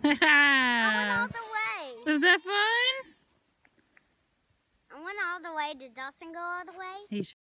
I went all the way. Was that fun? I went all the way. Did Dawson go all the way? He